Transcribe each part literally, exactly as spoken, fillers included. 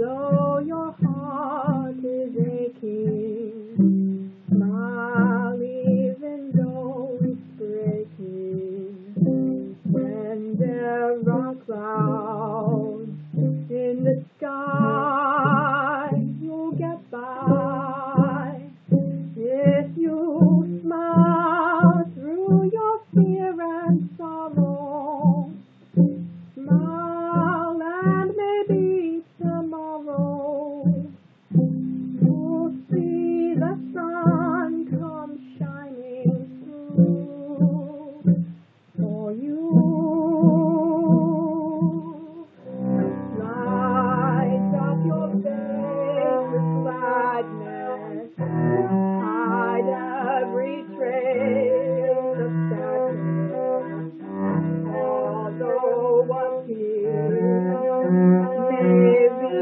though your heart is aching, smile even though it's breaking. When there are clouds in the sky, you'll get by if you smile through your fear and sorrow. Smile and maybe tomorrow you'll see the sun come shining through for you. Light up your face with gladness, hide every trace of sadness. Although one tear may be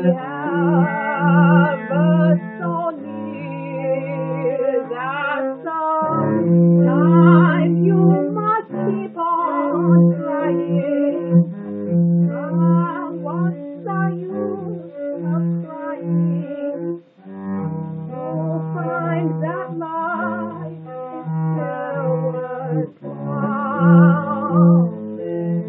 ever so near, that sometimes you must keep on trying. Ah, what's the use of crying? You'll find that life is still worthwhile if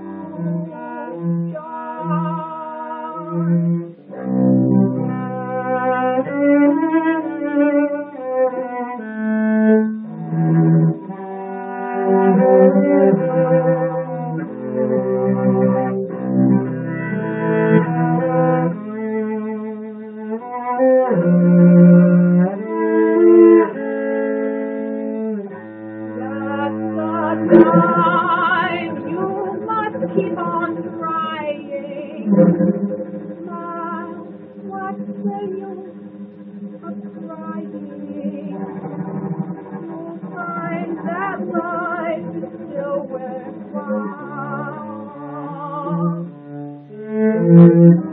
time you must keep on trying. Smile, what's the use of crying? You'll find that life is still worthwhile.